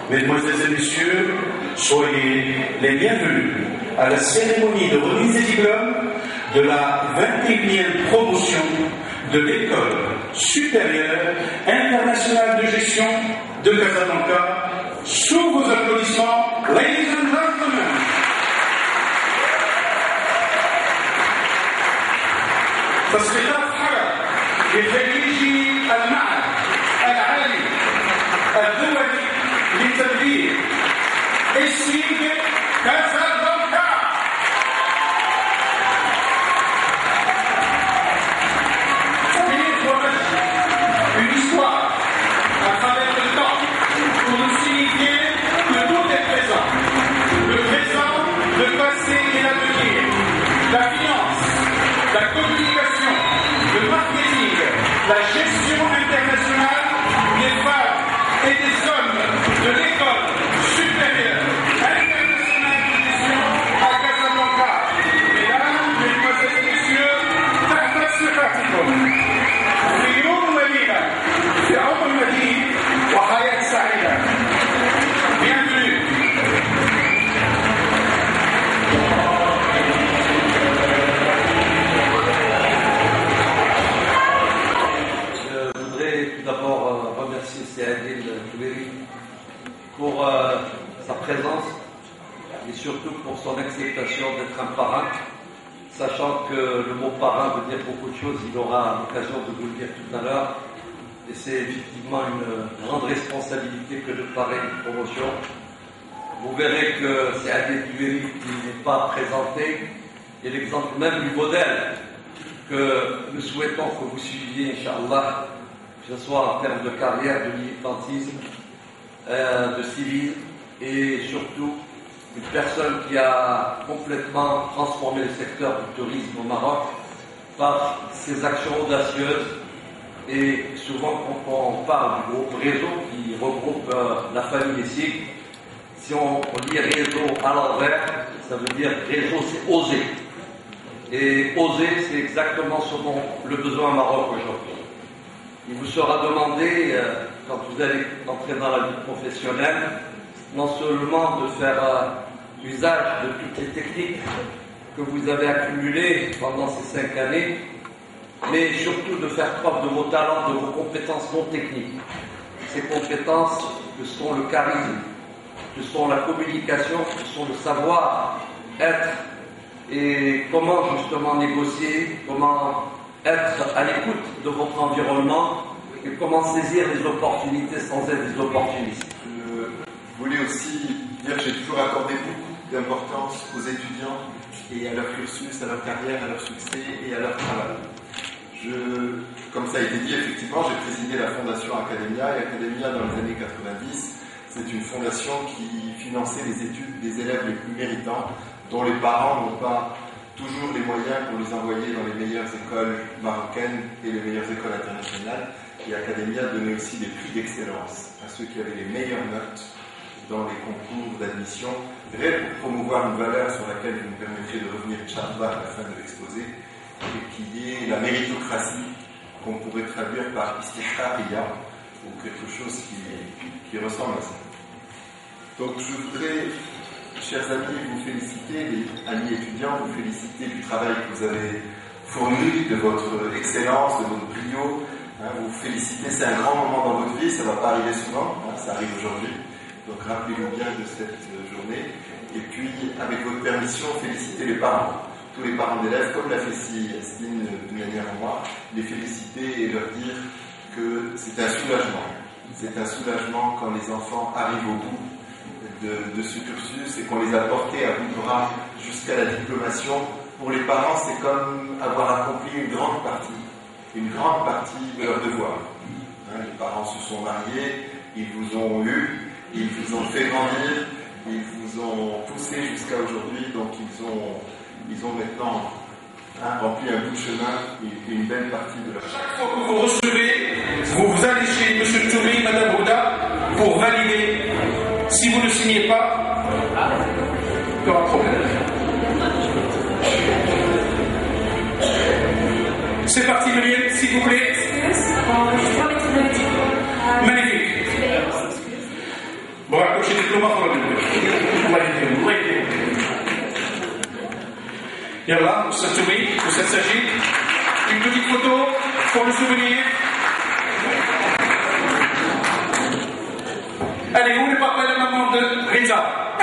Mesdemoiselles et messieurs, soyez les bienvenus à la cérémonie de remise des diplômes de la 21e promotion de l'École supérieure internationale de gestion de Casablanca. Sous vos applaudissements, ladies and gentlemen. تصفيقات حرب لخريجي المعهد العالي الدولي للتدريب السيج كازابلانكا. Une histoire à travers le temps pour nous signifier que tout est présent. Le présent, le passé et l'avenir. La finance, la communication, le marketing, la gestion internationale des femmes et des hommes de l'école supérieure internationale de gestion à Casablanca. Mesdames, mesdemoiselles et messieurs, تحت ثقتكم خيور مدينة في عمر مدين وحياة سعيدة. Bienvenue. Tout d'abord remercier Adil Toueri pour sa présence et surtout pour son acceptation d'être un parrain, sachant que le mot parrain veut dire beaucoup de choses. Il aura l'occasion de vous le dire tout à l'heure, et c'est effectivement une grande responsabilité que de parrainer une promotion. Vous verrez que c'est Adil Toueri qui n'est pas présenté, et l'exemple même du modèle que nous souhaitons que vous suiviez, Inch'Allah, que ce soit en termes de carrière, de militantisme, de civil, et surtout une personne qui a complètement transformé le secteur du tourisme au Maroc par ses actions audacieuses. Et souvent quand on parle du groupe réseau qui regroupe la famille SIG, si on lit réseau à l'envers, ça veut dire réseau c'est oser. Et oser c'est exactement ce dont le besoin au Maroc aujourd'hui. Il vous sera demandé, quand vous allez entrer dans la vie professionnelle, non seulement de faire usage de toutes les techniques que vous avez accumulées pendant ces 5 années, mais surtout de faire preuve de vos talents, de vos compétences non techniques. Ces compétences que sont le charisme, que sont la communication, que sont le savoir-être, et comment justement négocier, comment être à l'écoute de votre environnement et comment saisir les opportunités sans être des opportunistes. Je voulais aussi dire que j'ai toujours accordé beaucoup d'importance aux étudiants et à leur cursus, à leur carrière, à leur succès et à leur travail. Comme ça a été dit, effectivement, j'ai présidé la fondation Academia, et Academia dans les années 90, c'est une fondation qui finançait les études des élèves les plus méritants, dont les parents n'ont pas toujours les moyens pour les envoyer dans les meilleures écoles marocaines et les meilleures écoles internationales. Et Academia donnait aussi des prix d'excellence à ceux qui avaient les meilleures notes dans les concours d'admission, réel pour promouvoir une valeur sur laquelle vous me permettrez de revenir, Inch'Allah, à la fin de l'exposé, et qui est la méritocratie, qu'on pourrait traduire par istihqaqiyya, ou quelque chose qui ressemble à ça. Donc je voudrais, chers amis, vous féliciter, les amis étudiants, vous féliciter du travail que vous avez fourni, de votre excellence, de votre brio. Vous féliciter, c'est un grand moment dans votre vie, ça ne va pas arriver souvent, ça arrive aujourd'hui. Donc rappelez-vous bien de cette journée. Et puis, avec votre permission, féliciter les parents, tous les parents d'élèves, comme l'a fait Yasmine d'une manière en moi, les féliciter et leur dire que c'est un soulagement. C'est un soulagement quand les enfants arrivent au bout de ce cursus et qu'on les a portés à bout de bras jusqu'à la diplomation. Pour les parents, c'est comme avoir accompli une grande partie de leur devoir. Les parents se sont mariés, ils vous ont eu, ils vous ont fait grandir, ils vous ont poussé jusqu'à aujourd'hui, donc ils ont maintenant rempli un bout de chemin et une belle partie de leur... Chaque fois que vous recevez, vous allez chez M. Touri, Mme Bouda, pour valider. Si vous ne signez pas, il y aura un problème. C'est parti, Muriel, s'il vous plaît. Magnifique. Bon, شي دبلومه اخرى الله يهديهم الله يهديهم. يلا استاذ تومي استاذ ساجد une petite photo pour le souvenir. Allez, où le papa et la maman de Reza?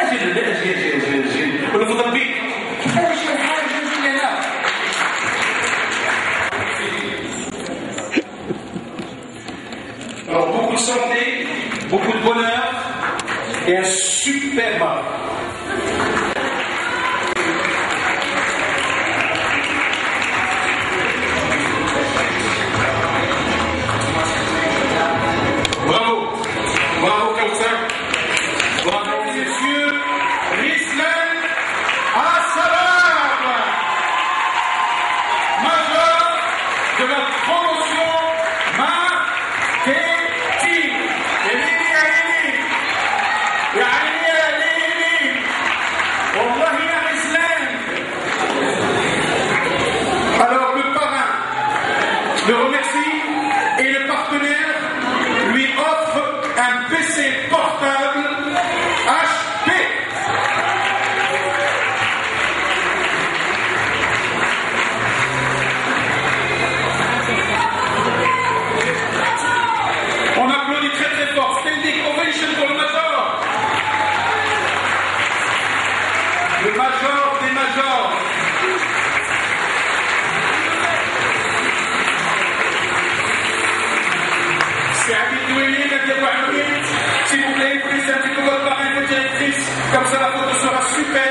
ولا فضل بيك ايش الحاجه اللي هنا. Alors beaucoup de santé, beaucoup de bonheur et un superbe. Bravo, bravo Kautsar, bravo messieurs, Rislen Assalam, major de la promotion marketing. Elini ya Elini, ya Elini ya Elini, Wallahi ya Rislen. Alors le parrain le remercie et le partenaire lui offre un PC portable HP. On applaudit très très fort. Standing ovation pour le major. Le major des majors. C'est Abid Douéli, Nadia Bouhamoud. S'il vous plaît, vous laissez un petit peu votre parrain, votre directrice. Comme ça, la photo sera super.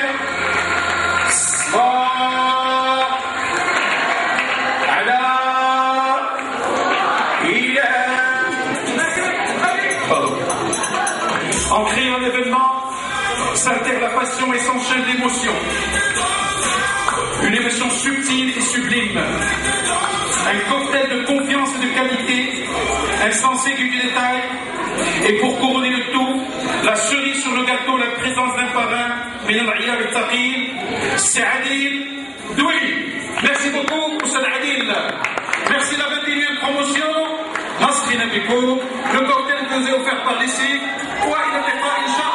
En créant un événement, s'altère la passion et s'enchaîne l'émotion. Une émotion subtile et sublime. Un cocktail de confiance et de qualité, insensé du détail, et pour couronner le tout, la cerise sur le gâteau, la présence d'un parrain, Min al-Iyab al-Taqil, c'est Adil Douéli. Merci beaucoup, Oussad Adil. Merci la 21e promotion, Nasrina Biko, le cocktail que vous avez offert par l'ICI, wa ila liqa, Inch'Allah.